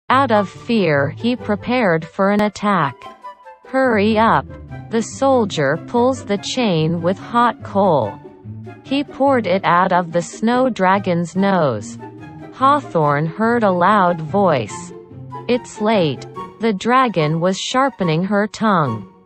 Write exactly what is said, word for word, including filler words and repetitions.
Out of fear, he prepared for an attack. "Hurry up!" The soldier pulls the chain with hot coal. He poured it out of the snow dragon's nose. Hawthorn heard a loud voice. "It's late." The dragon was sharpening her tongue.